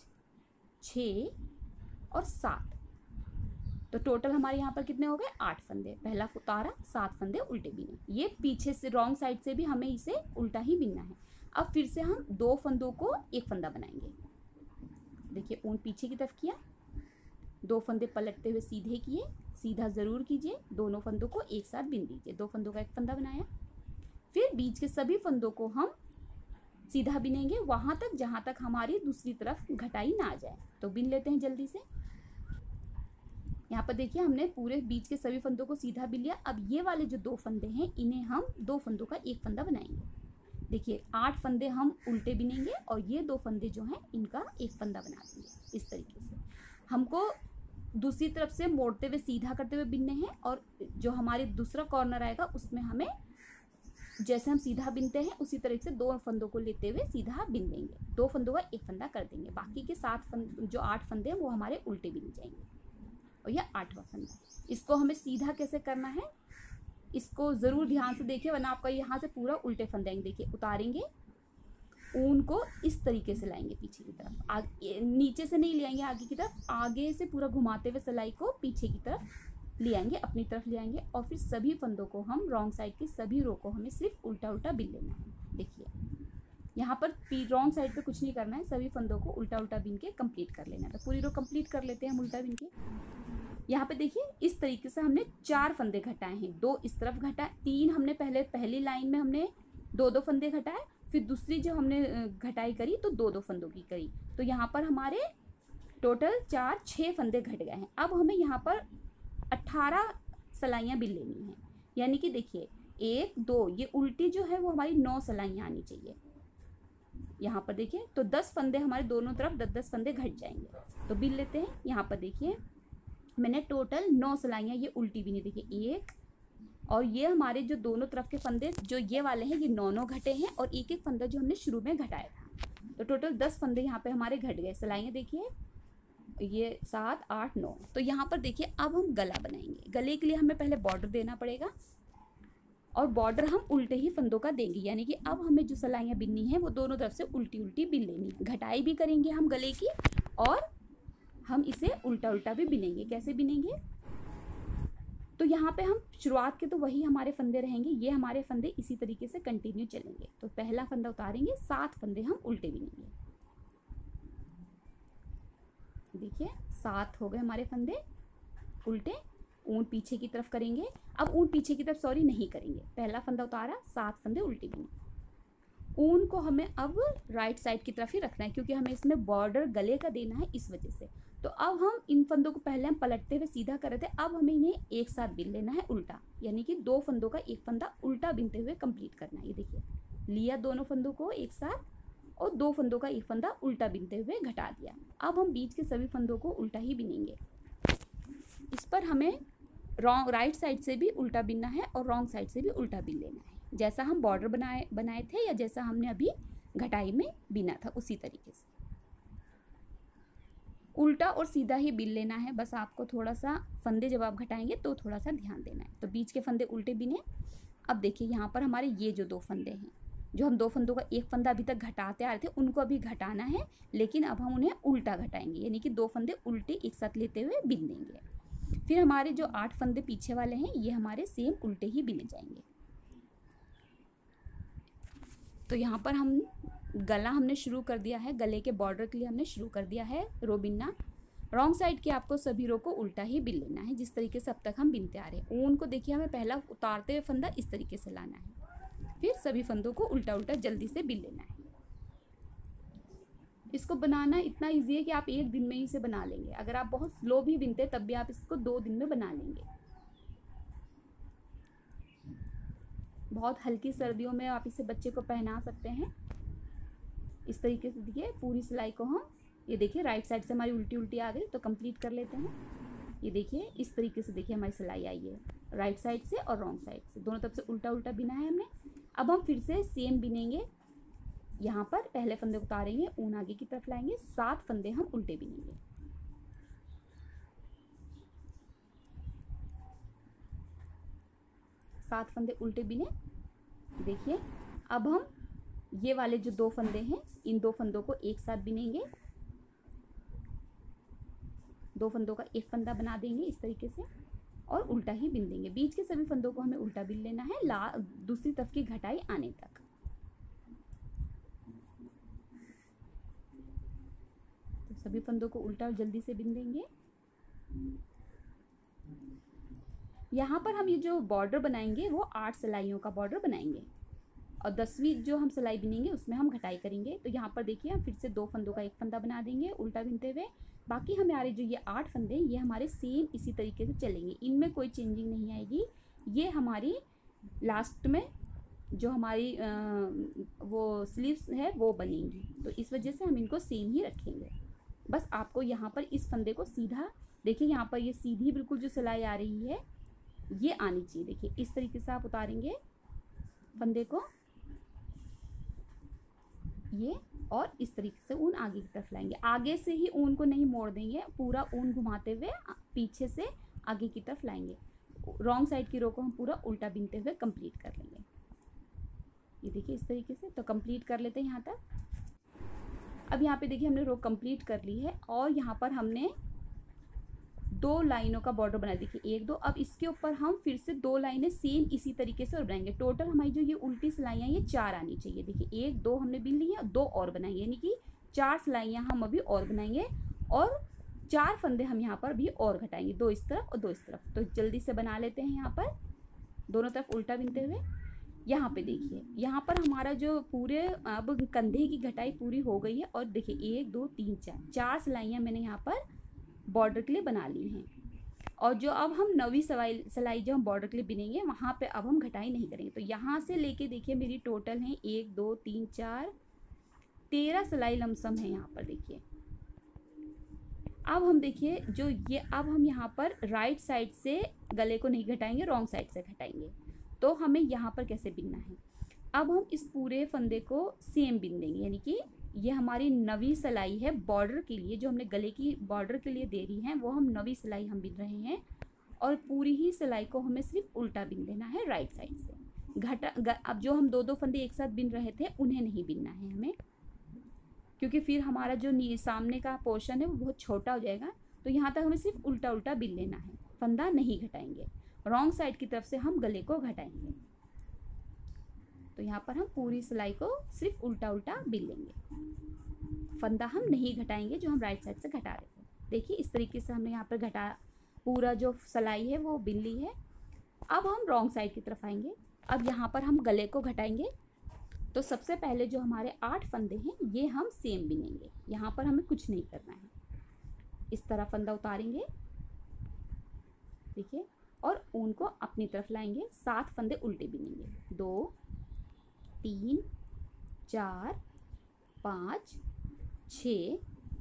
छः और सात। तो टोटल हमारे यहाँ पर कितने हो गए, आठ फंदे। पहला उतारा, सात फंदे उल्टे बिने। ये पीछे से रॉन्ग साइड से भी हमें इसे उल्टा ही बिनना है। अब फिर से हम दो फंदों को एक फंदा बनाएंगे। देखिए ऊन पीछे की तरफ किया, दो फंदे पलटते हुए सीधे किए, सीधा ज़रूर कीजिए, दोनों फंदों को एक साथ बिन दीजिए। दो फंदों का एक फंदा बनाया, फिर बीच के सभी फंदों को हम सीधा बिनेंगे वहाँ तक जहाँ तक हमारी दूसरी तरफ घटाई ना आ जाए। तो बिन लेते हैं जल्दी से। यहाँ पर देखिए हमने पूरे बीच के सभी फंदों को सीधा बिन लिया। अब ये वाले जो दो फंदे हैं इन्हें हम दो फंदों का एक फंदा बनाएंगे। देखिए आठ फंदे हम उल्टे बिनेंगे और ये दो फंदे जो हैं इनका एक फंदा बना देंगे। इस तरीके से हमको दूसरी तरफ से मोड़ते हुए सीधा करते हुए बिनने हैं और जो हमारे दूसरा कॉर्नर आएगा उसमें हमें जैसे हम सीधा बिनते हैं उसी तरह से दो फंदों को लेते हुए सीधा बिन देंगे। दो फंदों का एक फंदा कर देंगे। बाकी के सात फंद जो आठ फंदे हैं वो हमारे उल्टे बिन जाएंगे और यह आठवां फंदा। इसको हमें सीधा कैसे करना है इसको ज़रूर ध्यान से देखिए, वरना आपका यहाँ से पूरा उल्टे फंदे आएंगे। देखिए उतारेंगे, ऊन को इस तरीके से लाएंगे पीछे की तरफ, आगे नीचे से नहीं ले आएंगे आगे की तरफ, आगे से पूरा घुमाते हुए सिलाई को पीछे की तरफ ले आएंगे, अपनी तरफ ले आएंगे। और फिर सभी फंदों को हम रॉन्ग साइड की सभी रो को हमें सिर्फ उल्टा उल्टा बिन लेना है। देखिए यहाँ पर रॉन्ग साइड पे कुछ नहीं करना है, सभी फंदों को उल्टा उल्टा बिन के कंप्लीट कर लेना है। तो पूरी रो कंप्लीट कर लेते हैं हम उल्टा बिन के। यहाँ पे देखिए इस तरीके से हमने चार फंदे घटाए हैं, दो इस तरफ घटाए, तीन हमने पहले पहली लाइन में हमने दो दो फंदे घटाए, फिर दूसरी जो हमने घटाई करी तो दो दो फंदों की करी। तो यहाँ पर हमारे टोटल चार छः फंदे घट गए हैं। अब हमें यहाँ पर अट्ठारह सिलाइयाँ बिन लेनी हैं, यानी कि देखिए एक दो ये उल्टी जो है वो हमारी नौ सिलाइयाँ आनी चाहिए। यहाँ पर देखिए तो दस फंदे हमारे दोनों तरफ दस दस फंदे घट जाएंगे। तो बिन लेते हैं। यहाँ पर देखिए मैंने टोटल नौ सिलाइयाँ ये उल्टी बिनी, देखिए एक, और ये हमारे जो दोनों तरफ के फंदे जो ये वाले हैं ये नौ नौ घटे हैं, और एक एक फंदा जो हमने शुरू में घटाया था, तो टोटल दस फंदे यहाँ पे हमारे घट गए। सिलाइयाँ देखिए ये सात आठ नौ। तो यहाँ पर देखिए अब हम गला बनाएंगे। गले के लिए हमें पहले बॉर्डर देना पड़ेगा, और बॉर्डर हम उल्टे ही फंदों का देंगे, यानी कि अब हमें जो सिलाइयाँ बिननी है वो दोनों तरफ से उल्टी उल्टी बिन लेनी, घटाई भी करेंगे हम गले की, और हम इसे उल्टा उल्टा भी बिनेंगे। कैसे बिनेंगे, तो यहाँ पे हम शुरुआत के तो वही हमारे फंदे रहेंगे, ये हमारे फंदे इसी तरीके से कंटिन्यू चलेंगे। तो पहला फंदा उतारेंगे, सात फंदे हम उल्टे बिनेंगे। देखिए सात हो गए हमारे फंदे उल्टे। ऊन पीछे की तरफ करेंगे, अब ऊन पीछे की तरफ सॉरी नहीं करेंगे, पहला फंदा उतारा, सात फंदे उल्टे बिने। ऊन को हमें अब राइट साइड की तरफ ही रखना है, क्योंकि हमें इसमें बॉर्डर गले का देना है इस वजह से। तो अब हम इन फंदों को पहले हम पलटते हुए सीधा कर रहे थे, अब हमें इन्हें एक साथ बिन लेना है उल्टा, यानी कि दो फंदों का एक फंदा उल्टा बिनते हुए कंप्लीट करना है। ये देखिए लिया दोनों फंदों को एक साथ, और दो फंदों का एक फंदा उल्टा बिनते हुए घटा दिया। अब हम बीच के सभी फंदों को उल्टा ही बिनेंगे। इस पर हमें रॉन्ग राइट साइड से भी उल्टा बिनना है और रॉन्ग साइड से भी उल्टा बिन लेना है, जैसा हम बॉर्डर बनाए बनाए थे या जैसा हमने अभी घटाई में बिना था उसी तरीके से उल्टा और सीधा ही बिन लेना है। बस आपको थोड़ा सा फंदे जब आप घटाएंगे तो थोड़ा सा ध्यान देना है। तो बीच के फंदे उल्टे बिने। अब देखिए यहाँ पर हमारे ये जो दो फंदे हैं, जो हम दो फंदों का एक फंदा अभी तक घटाते आ रहे थे, उनको अभी घटाना है, लेकिन अब हम उन्हें उल्टा घटाएंगे, यानी कि दो फंदे उल्टे एक साथ लेते हुए बिन देंगे। फिर हमारे जो आठ फंदे पीछे वाले हैं ये हमारे सेम उल्टे ही बिने जाएंगे। तो यहाँ पर हम गला हमने शुरू कर दिया है, गले के बॉर्डर के लिए हमने शुरू कर दिया है रो बिनना। रॉन्ग साइड के आपको सभी रो को उल्टा ही बिन लेना है, जिस तरीके से अब तक हम बिनते आ रहे हैं। ऊन को देखिए हमें पहला उतारते हुए फंदा इस तरीके से लाना है, फिर सभी फंदों को उल्टा उल्टा जल्दी से बिन लेना है। इसको बनाना इतना इजी है कि आप एक दिन में ही इसे बना लेंगे। अगर आप बहुत स्लो भी बिनते तब भी आप इसको दो दिन में बना लेंगे। बहुत हल्की सर्दियों में आप इसे बच्चे को पहना सकते हैं। इस तरीके से देखिए पूरी सिलाई को हम, ये देखिए राइट साइड से हमारी उल्टी उल्टी आ गई, तो कंप्लीट कर लेते हैं। ये देखिए इस तरीके से देखिए हमारी सिलाई आई है, राइट साइड से और रॉन्ग साइड से दोनों तरफ से उल्टा उल्टा बिना है हमने। अब हम फिर से सेम बिनेंगे। यहाँ पर पहले फंदे उतारेंगे, ऊन आगे की तरफ लाएंगे, सात फंदे हम उल्टे बिनेंगे। सात फंदे उल्टे बिने। देखिए अब हम ये वाले जो दो फंदे हैं इन दो फंदों को एक साथ बिनेंगे। दो फंदों का एक फंदा बना देंगे इस तरीके से और उल्टा ही बिन देंगे। बीच के सभी फंदों को हमें उल्टा बिन लेना है ला दूसरी तरफ की घटाई आने तक। तो सभी फंदों को उल्टा और जल्दी से बिन देंगे। यहाँ पर हम ये जो बॉर्डर बनाएंगे वो आठ सिलाइयों का बॉर्डर बनाएंगे और दसवीं जो हम सिलाई बिनेंगे उसमें हम घटाई करेंगे। तो यहाँ पर देखिए हम फिर से दो फंदों का एक फंदा बना देंगे उल्टा बिनते हुए। बाकी हमारे जो ये आठ फंदे ये हमारे सेम इसी तरीके से चलेंगे, इनमें कोई चेंजिंग नहीं आएगी। ये हमारी लास्ट में जो हमारी आ, वो स्लीव्स है वो बनेंगी, तो इस वजह से हम इनको सेम ही रखेंगे। बस आपको यहाँ पर इस फंदे को सीधा देखिए, यहाँ पर ये सीधी बिल्कुल जो सिलाई आ रही है ये आनी चाहिए। देखिए इस तरीके से आप उतारेंगे फंदे को ये, और इस तरीके से ऊन आगे की तरफ लाएंगे। आगे से ही ऊन को नहीं मोड़ देंगे, पूरा ऊन घुमाते हुए पीछे से आगे की तरफ लाएंगे। रॉन्ग साइड की रो को हम पूरा उल्टा बिनते हुए कंप्लीट कर लेंगे। ये देखिए इस तरीके से। तो कंप्लीट कर लेते हैं यहाँ तक। अब यहाँ पे देखिए हमने रो कंप्लीट कर ली है और यहाँ पर हमने दो लाइनों का बॉर्डर बना। देखिए एक दो, अब इसके ऊपर हम फिर से दो लाइनें सेम इसी तरीके से और बनाएंगे। टोटल हमारी जो ये उल्टी सिलाइयाँ ये चार आनी चाहिए। देखिए एक दो हमने बिन ली है, दो और बनाएंगे, यानी कि चार सिलाइयाँ हम अभी और बनाएंगे और चार फंदे हम यहाँ पर भी और घटाएंगे, दो इस तरफ और दो इस तरफ। तो जल्दी से बना लेते हैं। यहाँ पर दोनों तरफ उल्टा बिनते हुए यहाँ पे देखिए, यहाँ पर हमारा जो पूरे अब कंधे की घटाई पूरी हो गई है। और देखिए एक दो तीन चार चार सिलाइयाँ मैंने यहाँ पर बॉर्डर के लिए बना ली हैं। और जो अब हम नवी सिलाई सिलाई जो हम बॉर्डर के लिए बिनेंगे वहाँ पे अब हम घटाई नहीं करेंगे। तो यहाँ से लेके देखिए मेरी टोटल है एक दो तीन चार तेरह सिलाई लमसम है यहाँ पर देखिए। अब हम देखिए जो ये अब हम यहाँ पर राइट साइड से गले को नहीं घटाएंगे, रॉन्ग साइड से घटाएंगे। तो हमें यहाँ पर कैसे बिनना है, अब हम इस पूरे फंदे को सेम बिन देंगे, यानी कि ये हमारी नवी सिलाई है बॉर्डर के लिए, जो हमने गले की बॉर्डर के लिए दे रही है वो हम नवी सिलाई हम बिन रहे हैं। और पूरी ही सिलाई को हमें सिर्फ उल्टा बिन देना है राइट साइड से। घटा अब जो हम दो दो फंदे एक साथ बिन रहे थे उन्हें नहीं बिनना है हमें, क्योंकि फिर हमारा जो सामने का पोर्शन है वो बहुत छोटा हो जाएगा। तो यहाँ तक हमें सिर्फ उल्टा उल्टा बिन लेना है, फंदा नहीं घटाएंगे। रॉन्ग साइड की तरफ से हम गले को घटाएंगे। तो यहाँ पर हम पूरी सिलाई को सिर्फ उल्टा उल्टा बिन लेंगे, फंदा हम नहीं घटाएंगे जो हम राइट साइड से घटा रहे थे। देखिए इस तरीके से हमने यहाँ पर घटा पूरा जो सिलाई है वो बिन ली है। अब हम रॉन्ग साइड की तरफ आएंगे। अब यहाँ पर हम गले को घटाएंगे। तो सबसे पहले जो हमारे आठ फंदे हैं ये हम सेम बिनेंगे, यहाँ पर हमें कुछ नहीं करना है। इस तरह फंदा उतारेंगे देखिए, और ऊन को अपनी तरफ लाएंगे। सात फंदे उल्टे बिनेंगे, दो तीन चार पाँच छ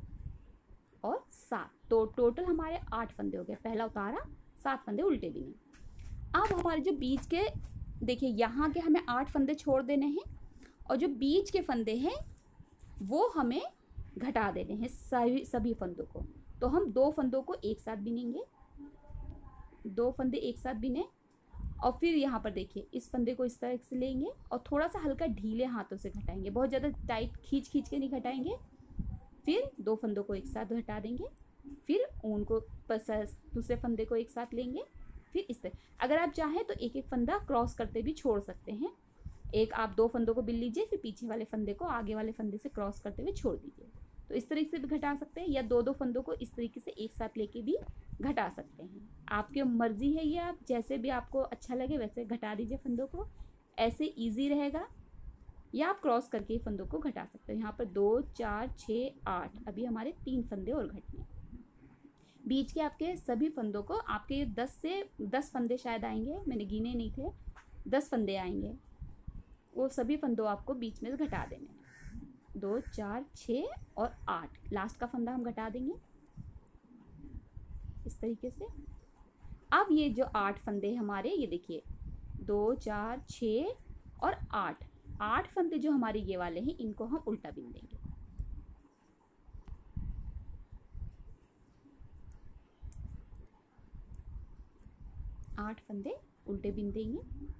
और सात, तो टोटल हमारे आठ फंदे हो गए। पहला उतारा, सात फंदे उल्टे बिने। अब हमारे जो बीच के देखिए यहाँ के हमें आठ फंदे छोड़ देने हैं, और जो बीच के फंदे हैं वो हमें घटा देने हैं सभी सभी फंदों को। तो हम दो फंदों को एक साथ बिनेंगे, दो फंदे एक साथ बिने। और फिर यहाँ पर देखिए इस फंदे को इस तरह से लेंगे और थोड़ा सा हल्का ढीले हाथों से घटाएंगे, बहुत ज़्यादा टाइट खींच खींच के नहीं घटाएंगे। फिर दो फंदों को एक साथ घटा देंगे, फिर ऊन को दूसरे फंदे को एक साथ लेंगे। फिर इस तरह अगर आप चाहें तो एक एक फंदा क्रॉस करते भी छोड़ सकते हैं। एक आप दो फंदों को बिन लीजिए, फिर पीछे वाले फंदे को आगे वाले फंदे से क्रॉस करते हुए छोड़ दीजिए। तो इस तरीके से भी घटा सकते हैं, या दो दो फंदों को इस तरीके से एक साथ लेके भी घटा सकते हैं। आपकी मर्जी है, ये आप जैसे भी आपको अच्छा लगे वैसे घटा दीजिए फंदों को, ऐसे इजी रहेगा। या आप क्रॉस करके ही फंदों को घटा सकते हैं। यहाँ पर दो चार छः आठ, अभी हमारे तीन फंदे और घटने। बीच के आपके सभी फंदों को आपके दस से दस फंदे शायद आएंगे, मैंने गिने नहीं थे, दस फंदे आएंगे। वो सभी फंदों आपको बीच में से घटा देने हैं। दो चार छः और आठ, लास्ट का फंदा हम घटा देंगे इस तरीके से। अब ये जो आठ फंदे हमारे, ये देखिए दो चार छः और आठ, आठ फंदे जो हमारे ये वाले हैं इनको हम उल्टा बिन देंगे। आठ फंदे उल्टे बिन देंगे।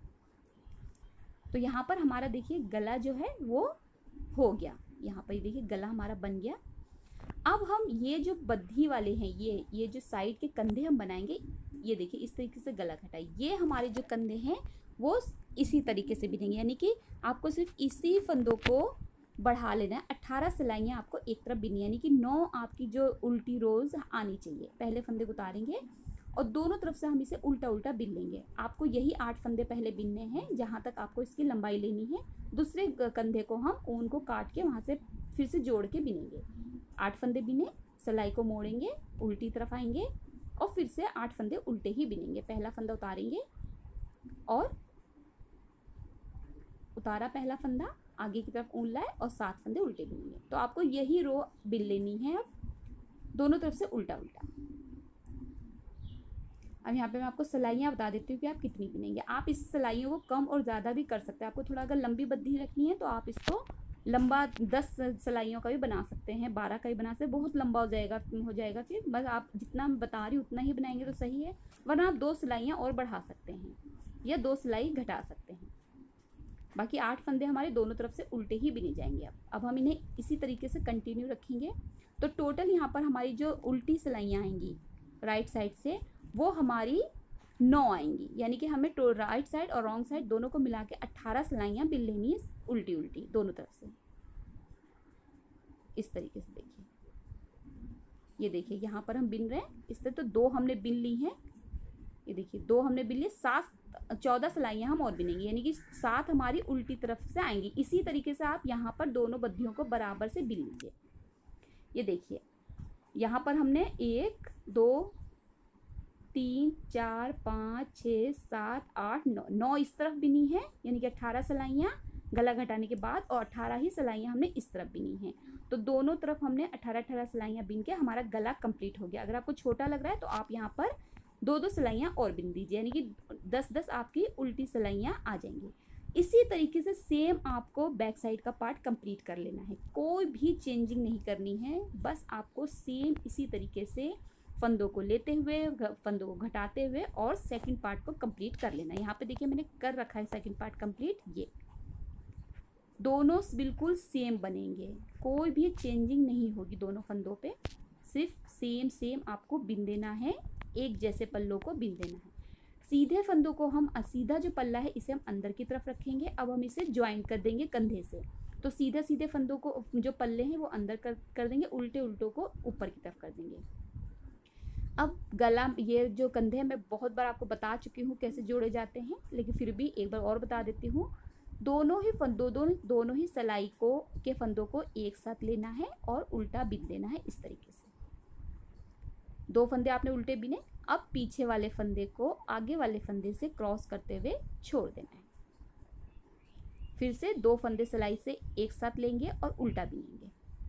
तो यहाँ पर हमारा देखिए गला जो है वो हो गया, यहाँ पर देखिए गला हमारा बन गया। अब हम ये जो बद्धी वाले हैं, ये ये जो साइड के कंधे हम बनाएंगे, ये देखिए इस तरीके से गला घटाई, ये हमारे जो कंधे हैं वो इसी तरीके से बिनेंगे। यानी कि आपको सिर्फ इसी फंदों को बढ़ा लेना है। अट्ठारह सिलाइयाँ आपको एक तरफ बिनी, यानी कि नौ आपकी जो उल्टी रोज आनी चाहिए। पहले फंदे को उतारेंगे और दोनों तरफ से हम इसे उल्टा उल्टा बिन लेंगे। आपको यही आठ फंदे पहले बिनने हैं, जहाँ तक आपको इसकी लंबाई लेनी है। दूसरे कंधे को हम ऊन को काट के वहाँ से फिर से जोड़ के बिनेंगे। आठ फंदे बिने, सिलाई को मोड़ेंगे, उल्टी तरफ आएंगे और फिर से आठ फंदे उल्टे ही बिनेंगे। पहला फंदा उतारेंगे और उतारा पहला फंदा, आगे की तरफ ऊन लाए और सात फंदे उल्टे बिनेंगे। तो आपको यही रो बिन लेनी है अब दोनों तरफ से उल्टा उल्टा। अब यहाँ पे मैं आपको सिलाइयाँ बता देती हूँ कि आप कितनी बिनेंगे। आप इस सिलाइयों को कम और ज़्यादा भी कर सकते हैं। आपको थोड़ा अगर लंबी बद्धी रखनी है तो आप इसको लंबा दस सिलाइयों का भी बना सकते हैं, बारह का भी बना सकते हैं। बहुत लंबा हो जाएगा हो जाएगा फिर बस आप जितना मैं बता रही हूँ उतना ही बनाएंगे तो सही है, वरना आप दो सिलाइयाँ और बढ़ा सकते हैं या दो सिलाई घटा सकते हैं। बाकी आठ फंदे हमारे दोनों तरफ से उल्टे ही बिने जाएंगे। अब अब हम इन्हें इसी तरीके से कंटिन्यू रखेंगे। तो टोटल यहाँ पर हमारी जो उल्टी सिलाइयाँ आएंगी राइट साइड से वो हमारी नौ आएंगी, यानी कि हमें तो राइट साइड और रॉन्ग साइड दोनों को मिला के अट्ठारह सिलाइयाँ बिन लेनी है उल्टी उल्टी दोनों तरफ से। इस तरीके से देखिए, ये देखिए यहाँ पर हम बिन रहे हैं इस तरह। तो दो हमने बिन ली हैं ये देखिए दो हमने बिन लिए, सात चौदह सिलाइयाँ हम और बिनेंगे, यानी कि सात हमारी उल्टी तरफ से आएंगी। इसी तरीके से आप यहाँ पर दोनों बद्धियों को बराबर से बिन लीजिए। ये देखिए यहाँ पर हमने एक दो तीन चार पाँच छः सात आठ नौ नौ इस तरफ बिनी है, यानी कि अट्ठारह सिलाइयाँ गला घटाने के बाद, और अट्ठारह ही सिलाइयाँ हमने इस तरफ बिनी हैं। तो दोनों तरफ हमने अट्ठारह अट्ठारह सिलाइयाँ बिन के हमारा गला कंप्लीट हो गया। अगर आपको छोटा लग रहा है तो आप यहाँ पर दो दो सिलाइयाँ और बिन दीजिए, यानी कि दस दस आपकी उल्टी सिलाइयाँ आ जाएंगी। इसी तरीके से सेम आपको बैक साइड का पार्ट कंप्लीट कर लेना है, कोई भी चेंजिंग नहीं करनी है। बस आपको सेम इसी तरीके से फंदों को लेते हुए, फंदों को घटाते हुए और सेकंड पार्ट को कंप्लीट कर लेना है। यहाँ पे देखिए मैंने कर रखा है सेकंड पार्ट कंप्लीट। ये दोनों बिल्कुल सेम बनेंगे, कोई भी चेंजिंग नहीं होगी दोनों फंदों पे, सिर्फ सेम सेम आपको बिन देना है, एक जैसे पल्लों को बिन देना है। सीधे फंदों को हम, सीधा जो पल्ला है इसे हम अंदर की तरफ रखेंगे। अब हम इसे ज्वाइन कर देंगे कंधे से, तो सीधे सीधे फंदों को जो पल्ले हैं वो अंदर कर कर देंगे, उल्टे उल्टों को ऊपर की तरफ कर देंगे। अब गला, ये जो कंधे हैं मैं बहुत बार आपको बता चुकी हूँ कैसे जोड़े जाते हैं, लेकिन फिर भी एक बार और बता देती हूँ। दोनों ही फंदों दोनों दोनों ही सिलाई को के फंदों को एक साथ लेना है और उल्टा बिन देना है। इस तरीके से दो फंदे आपने उल्टे बिने, अब पीछे वाले फंदे को आगे वाले फंदे से क्रॉस करते हुए छोड़ देना है। फिर से दो फंदे सिलाई से एक साथ लेंगे और उल्टा बिनेंगे,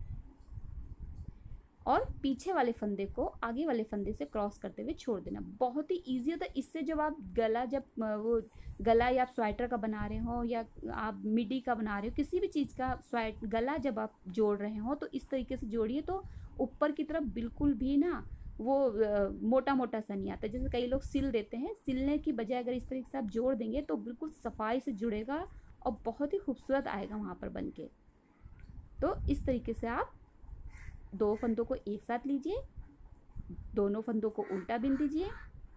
और पीछे वाले फंदे को आगे वाले फंदे से क्रॉस करते हुए छोड़ देना। बहुत ही इजी होता है। इससे जब आप गला, जब वो गला या आप स्वेटर का बना रहे हो या आप मिडी का बना रहे हो, किसी भी चीज़ का स्वेट गला जब आप जोड़ रहे हो तो इस तरीके से जोड़िए, तो ऊपर की तरफ बिल्कुल भी ना वो मोटा मोटा सा नहीं आता। जैसे कई लोग सिल देते हैं, सिलने की बजाय अगर इस तरीके से आप जोड़ देंगे तो बिल्कुल सफाई से जुड़ेगा और बहुत ही खूबसूरत आएगा वहाँ पर बन के। तो इस तरीके से आप दो फंदों को एक साथ लीजिए, दोनों फंदों को उल्टा बिन दीजिए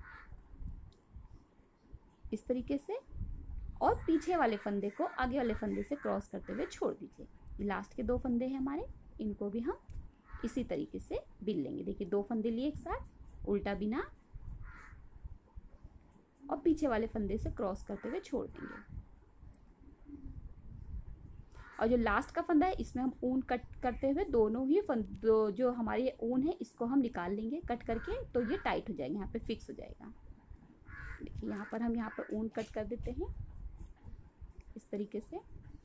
इस तरीके से, और पीछे वाले फंदे को आगे वाले फंदे से क्रॉस करते हुए छोड़ दीजिए। लास्ट के दो फंदे हैं हमारे, इनको भी हम इसी तरीके से बिन लेंगे। देखिए दो फंदे लिए एक साथ, उल्टा बिना और पीछे वाले फंदे से क्रॉस करते हुए छोड़ देंगे। और जो लास्ट का फंदा है इसमें हम ऊन कट करते हुए दोनों ही फंदों, जो हमारी ऊन है इसको हम निकाल लेंगे कट करके, तो ये टाइट हो जाएगा, यहाँ पे फिक्स हो जाएगा। देखिए यहाँ पर हम यहाँ पर ऊन कट कर देते हैं इस तरीके से,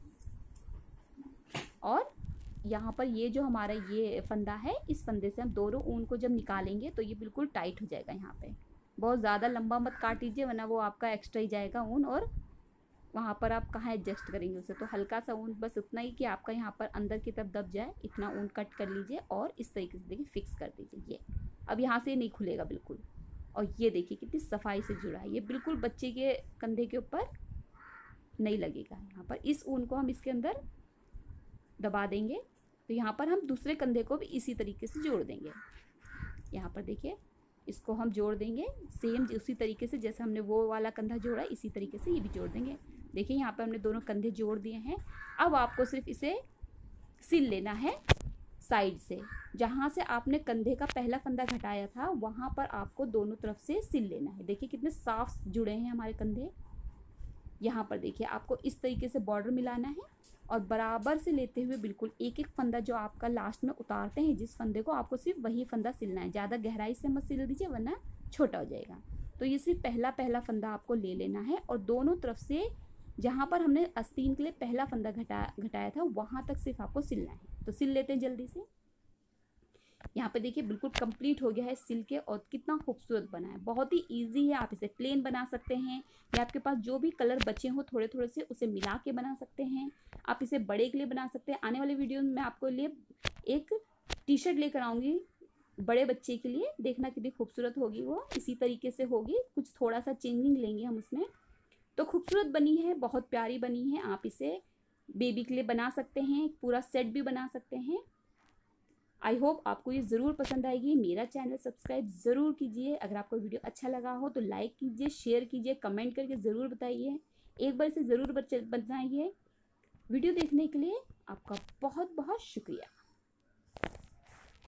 और यहाँ पर ये जो हमारा ये फंदा है, इस फंदे से हम दोनों ऊन को जब निकालेंगे तो ये बिल्कुल टाइट हो जाएगा। यहाँ पे बहुत ज़्यादा लंबा मत काट लीजिए, वरना वो आपका एक्स्ट्रा ही जाएगा ऊन, और वहाँ पर आप कहाँ एडजस्ट करेंगे उसे। तो हल्का सा ऊन, बस उतना ही कि आपका यहाँ पर अंदर की तरफ दब जाए, इतना ऊन कट कर लीजिए और इस तरीके से देखिए फिक्स कर दीजिए। ये अब यहाँ से नहीं खुलेगा बिल्कुल, और ये देखिए कितनी सफाई से जुड़ा है, ये बिल्कुल बच्चे के कंधे के ऊपर नहीं लगेगा। यहाँ पर इस ऊन को हम इसके अंदर दबा देंगे, तो यहाँ पर हम दूसरे कंधे को भी इसी तरीके से जोड़ देंगे। यहाँ पर देखिए इसको हम जोड़ देंगे सेम उसी तरीके से जैसे हमने वो वाला कंधा जोड़ा, इसी तरीके से ये भी जोड़ देंगे। देखिए यहाँ पर हमने दोनों कंधे जोड़ दिए हैं। अब आपको सिर्फ इसे सिल लेना है साइड से, जहाँ से आपने कंधे का पहला फंदा घटाया था वहाँ पर आपको दोनों तरफ से सिल लेना है। देखिए कितने साफ जुड़े हैं हमारे कंधे। यहाँ पर देखिए आपको इस तरीके से बॉर्डर मिलाना है और बराबर से लेते हुए बिल्कुल एक एक फंदा जो आपका लास्ट में उतारते हैं जिस फंदे को, आपको सिर्फ वही फंदा सिलना है, ज़्यादा गहराई से मत सिल दीजिए वरना छोटा हो जाएगा। तो ये सिर्फ पहला पहला फंदा आपको ले लेना है और दोनों तरफ से जहाँ पर हमने आस्तीन के लिए पहला फंदा घटा घटाया था वहाँ तक सिर्फ आपको सिलना है। तो सिल लेते हैं जल्दी से। यहाँ पे देखिए बिल्कुल कंप्लीट हो गया है सिल के, और कितना खूबसूरत बना है। बहुत ही इजी है, आप इसे प्लेन बना सकते हैं या आपके पास जो भी कलर बचे हो थोड़े थोड़े से उसे मिला के बना सकते हैं। आप इसे बड़े के लिए बना सकते हैं। आने वाले वीडियो में मैं आपको लिए एक टी शर्ट लेकर आऊँगी बड़े बच्चे के लिए, देखना कितनी खूबसूरत होगी वो। इसी तरीके से होगी, कुछ थोड़ा सा चेंजिंग लेंगे हम उसमें। तो खूबसूरत बनी है, बहुत प्यारी बनी है। आप इसे बेबी के लिए बना सकते हैं, पूरा सेट भी बना सकते हैं। आई होप आपको ये ज़रूर पसंद आएगी। मेरा चैनल सब्सक्राइब ज़रूर कीजिए। अगर आपको वीडियो अच्छा लगा हो तो लाइक कीजिए, शेयर कीजिए, कमेंट करके ज़रूर बताइए। एक बार इसे ज़रूर बनाइए। वीडियो देखने के लिए आपका बहुत बहुत शुक्रिया।